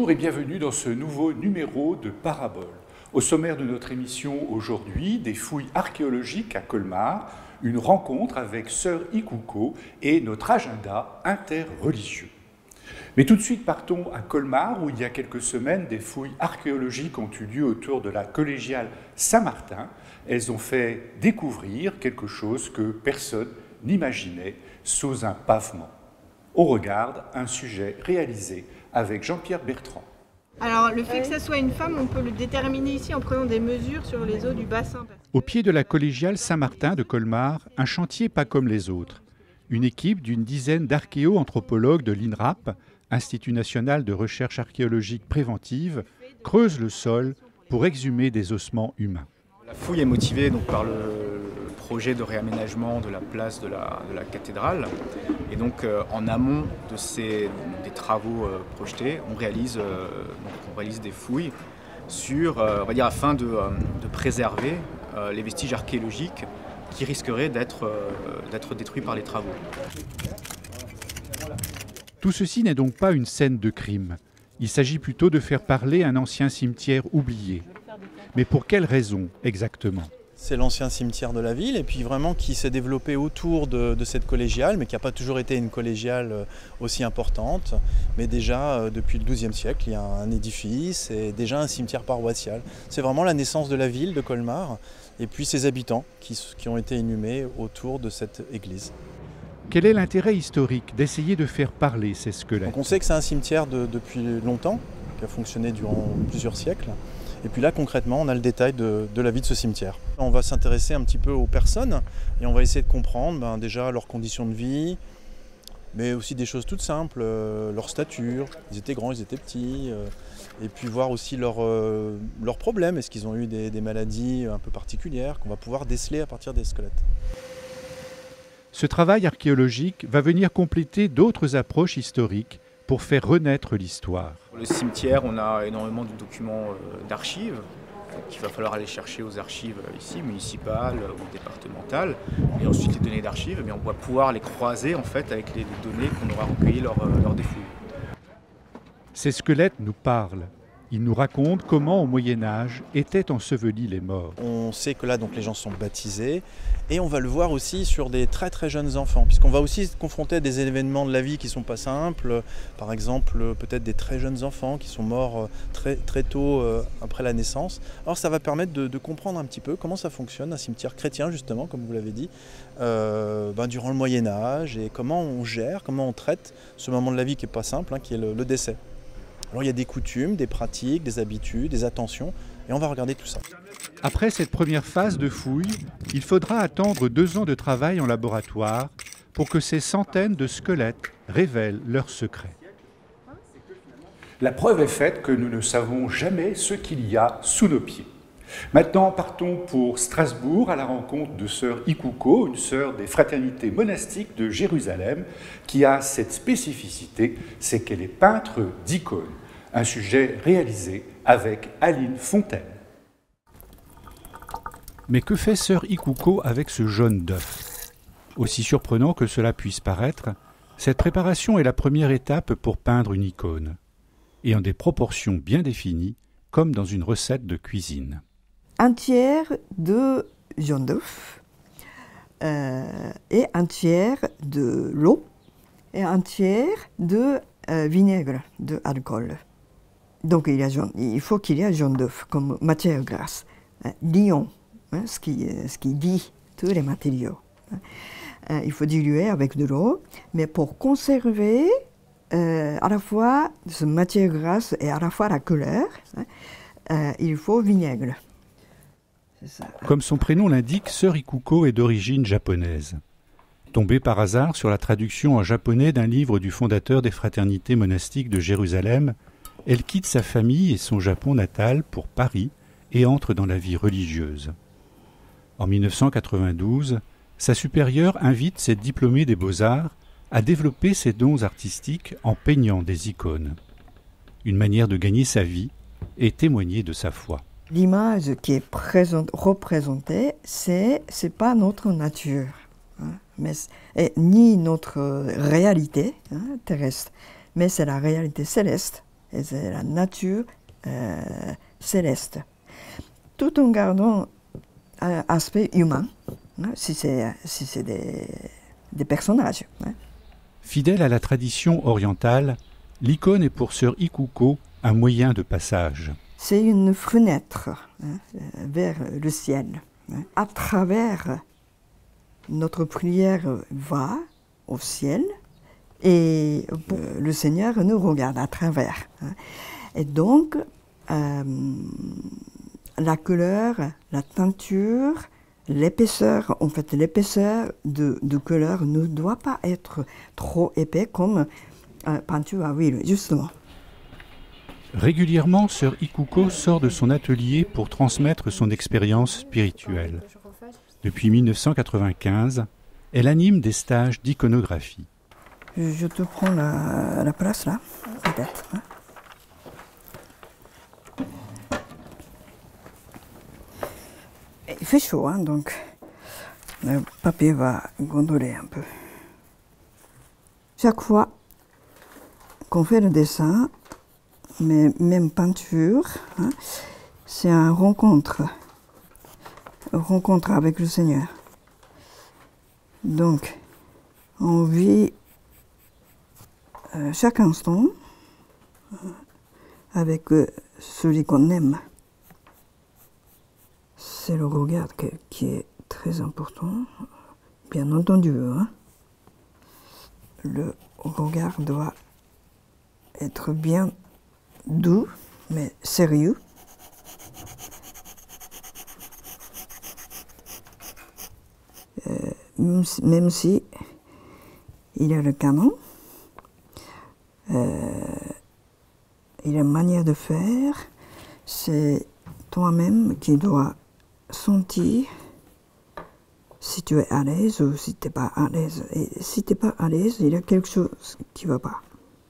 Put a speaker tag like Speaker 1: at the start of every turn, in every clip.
Speaker 1: Bonjour et bienvenue dans ce nouveau numéro de Parabole. Au sommaire de notre émission aujourd'hui, des fouilles archéologiques à Colmar, une rencontre avec Sœur Ikuko et notre agenda interreligieux. Mais tout de suite, partons à Colmar, où il y a quelques semaines, des fouilles archéologiques ont eu lieu autour de la collégiale Saint-Martin. Elles ont fait découvrir quelque chose que personne n'imaginait sous un pavement. On regarde un sujet réalisé avec Jean-Pierre Bertrand.
Speaker 2: Alors, le fait que ça soit une femme, on peut le déterminer ici en prenant des mesures sur les eaux du bassin.
Speaker 1: Au pied de la collégiale Saint-Martin de Colmar, un chantier pas comme les autres. Une équipe d'une dizaine d'archéo-anthropologues de l'INRAP, Institut national de recherche archéologique préventive, creuse le sol pour exhumer des ossements humains.
Speaker 3: La fouille est motivée donc, par le projet de réaménagement de la place de la cathédrale. Et donc en amont des travaux projetés, on réalise des fouilles afin de préserver les vestiges archéologiques qui risqueraient d'être détruits par les travaux.
Speaker 1: Tout ceci n'est donc pas une scène de crime. Il s'agit plutôt de faire parler un ancien cimetière oublié. Mais pour quelles raisons exactement ?
Speaker 4: C'est l'ancien cimetière de la ville et puis vraiment qui s'est développé autour de cette collégiale, mais qui n'a pas toujours été une collégiale aussi importante. Mais déjà, depuis le XIIe siècle, il y a un édifice et déjà un cimetière paroissial. C'est vraiment la naissance de la ville de Colmar et puis ses habitants qui ont été inhumés autour de cette église.
Speaker 1: Quel est l'intérêt historique d'essayer de faire parler ces squelettes ?
Speaker 4: Donc on sait que c'est un cimetière depuis longtemps, qui a fonctionné durant plusieurs siècles. Et puis là, concrètement, on a le détail de la vie de ce cimetière. On va s'intéresser un petit peu aux personnes et on va essayer de comprendre déjà leurs conditions de vie, mais aussi des choses toutes simples, leur stature, ils étaient grands, ils étaient petits, et puis voir aussi leurs problèmes, est-ce qu'ils ont eu des maladies un peu particulières qu'on va pouvoir déceler à partir des squelettes.
Speaker 1: Ce travail archéologique va venir compléter d'autres approches historiques pour faire renaître l'histoire.
Speaker 3: Le cimetière, on a énormément de documents d'archives qu'il va falloir aller chercher aux archives ici, municipales ou départementales. Et ensuite, les données d'archives, on va pouvoir les croiser en fait, avec les données qu'on aura recueillies lors des fouilles.
Speaker 1: Ces squelettes nous parlent. Ils nous racontent comment, au Moyen-Âge, étaient ensevelis les morts.
Speaker 4: On sait que là, donc, les gens sont baptisés et on va le voir aussi sur des très très jeunes enfants, puisqu'on va aussi se confronter à des événements de la vie qui ne sont pas simples. Par exemple, peut-être des très jeunes enfants qui sont morts très, très tôt après la naissance. Alors ça va permettre de comprendre un petit peu comment ça fonctionne, un cimetière chrétien justement, comme vous l'avez dit, durant le Moyen-Âge et comment on gère, comment on traite ce moment de la vie qui n'est pas simple, qui est le décès. Alors il y a des coutumes, des pratiques, des habitudes, des attentions, et on va regarder tout ça.
Speaker 1: Après cette première phase de fouille, il faudra attendre 2 ans de travail en laboratoire pour que ces centaines de squelettes révèlent leurs secrets. La preuve est faite que nous ne savons jamais ce qu'il y a sous nos pieds. Maintenant, partons pour Strasbourg à la rencontre de Sœur Ikuko, une sœur des fraternités monastiques de Jérusalem, qui a cette spécificité, c'est qu'elle est peintre d'icônes. Un sujet réalisé avec Aline Fontaine. Mais que fait Sœur Ikuko avec ce jaune d'œuf ? Aussi surprenant que cela puisse paraître, cette préparation est la première étape pour peindre une icône, et en des proportions bien définies, comme dans une recette de cuisine.
Speaker 5: Un tiers de jaune d'œuf et un tiers de l'eau et un tiers de vinaigre, d'alcool. Donc il faut qu'il y ait jaune d'œuf comme matière grasse, l'ion, ce qui dit tous les matériaux. Il faut diluer avec de l'eau, mais pour conserver à la fois cette matière grasse et à la fois la couleur, il faut vinaigre.
Speaker 1: Comme son prénom l'indique, Sœur Ikuko est d'origine japonaise. Tombée par hasard sur la traduction en japonais d'un livre du fondateur des fraternités monastiques de Jérusalem, elle quitte sa famille et son Japon natal pour Paris et entre dans la vie religieuse. En 1992, sa supérieure invite cette diplômée des Beaux-Arts à développer ses dons artistiques en peignant des icônes. Une manière de gagner sa vie et témoigner de sa foi.
Speaker 5: L'image qui est représentée, c'est pas notre nature, ni notre réalité terrestre, mais c'est la réalité céleste et c'est la nature céleste. Tout en gardant un aspect humain, hein, si c'est des personnages. Hein.
Speaker 1: Fidèle à la tradition orientale, l'icône est pour sœur Ikuko un moyen de passage.
Speaker 5: C'est une fenêtre hein, vers le ciel. Hein. À travers notre prière va au ciel et le Seigneur nous regarde à travers. Hein. Et donc, la couleur, la teinture, l'épaisseur, en fait l'épaisseur de couleur ne doit pas être trop épais comme peinture à huile, justement.
Speaker 1: Régulièrement, sœur Ikuko sort de son atelier pour transmettre son expérience spirituelle. Depuis 1995, elle anime des stages d'iconographie.
Speaker 5: Je te prends la place là, peut-être. Hein. Il fait chaud, hein, donc le papier va gondoler un peu. Chaque fois qu'on fait le dessin, mais même peinture, hein, c'est une rencontre avec le Seigneur. Donc, on vit chaque instant avec celui qu'on aime. C'est le regard qui est très important, bien entendu. Hein. Le regard doit être bien doux, mais sérieux. Même si il y a le canon, il y a une manière de faire, c'est toi-même qui dois sentir si tu es à l'aise ou si tu n'es pas à l'aise. Et si tu n'es pas à l'aise, il y a quelque chose qui ne va pas.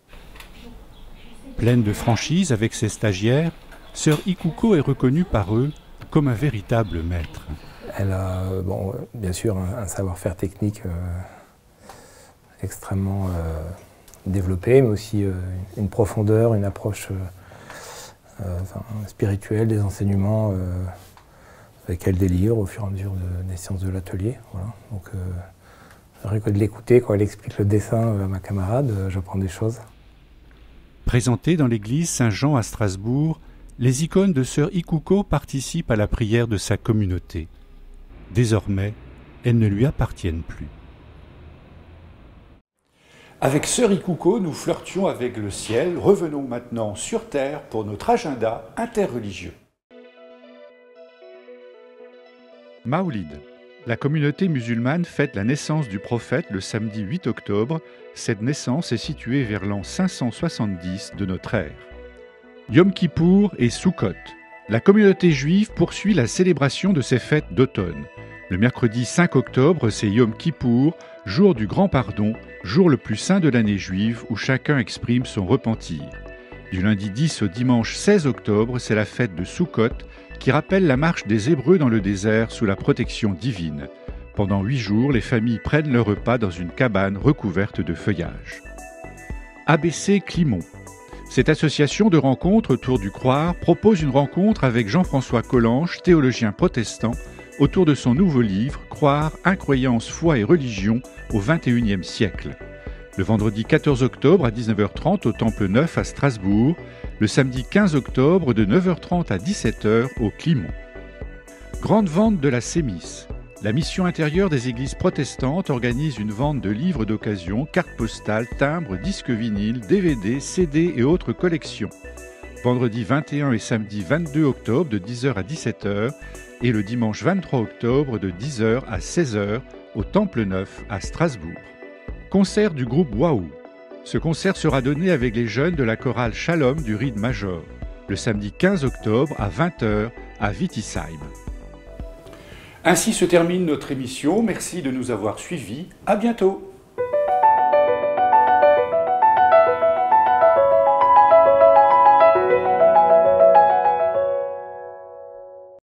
Speaker 1: Pleine de franchise avec ses stagiaires, sœur Ikuko est reconnue par eux comme un véritable maître.
Speaker 6: Elle a bien sûr un savoir-faire technique extrêmement développé, mais aussi une profondeur, une approche spirituelle des enseignements qu'elle délivre au fur et à mesure des séances de l'atelier. Voilà. Donc, rien que de l'écouter, quand elle explique le dessin à ma camarade, j'apprends des choses.
Speaker 1: Présentées dans l'église Saint-Jean à Strasbourg, les icônes de sœur Ikuko participent à la prière de sa communauté. Désormais, elles ne lui appartiennent plus. Avec sœur Ikuko, nous flirtions avec le ciel. Revenons maintenant sur Terre pour notre agenda interreligieux. Maoulid. La communauté musulmane fête la naissance du prophète le samedi 8 octobre. Cette naissance est située vers l'an 570 de notre ère. Yom Kippour et Sukkot. La communauté juive poursuit la célébration de ces fêtes d'automne. Le mercredi 5 octobre, c'est Yom Kippour, jour du grand pardon, jour le plus saint de l'année juive où chacun exprime son repentir. Du lundi 10 au dimanche 16 octobre, c'est la fête de Sukkot qui rappelle la marche des Hébreux dans le désert sous la protection divine. Pendant 8 jours, les familles prennent leur repas dans une cabane recouverte de feuillage. ABC Climont. Cette association de rencontres autour du croire propose une rencontre avec Jean-François Collange, théologien protestant, autour de son nouveau livre « Croire, incroyance, foi et religion au XXIe siècle ». Le vendredi 14 octobre à 19h30 au Temple Neuf à Strasbourg, le samedi 15 octobre de 9h30 à 17h au Climont. Grande vente de la Sémis. La mission intérieure des églises protestantes organise une vente de livres d'occasion, cartes postales, timbres, disques vinyles, DVD, CD et autres collections. Vendredi 21 et samedi 22 octobre de 10h à 17h et le dimanche 23 octobre de 10h à 16h au Temple Neuf à Strasbourg. Concert du groupe Waouh. Ce concert sera donné avec les jeunes de la chorale Shalom du Ried Major, le samedi 15 octobre à 20h à Wittisheim. Ainsi se termine notre émission. Merci de nous avoir suivis. À bientôt.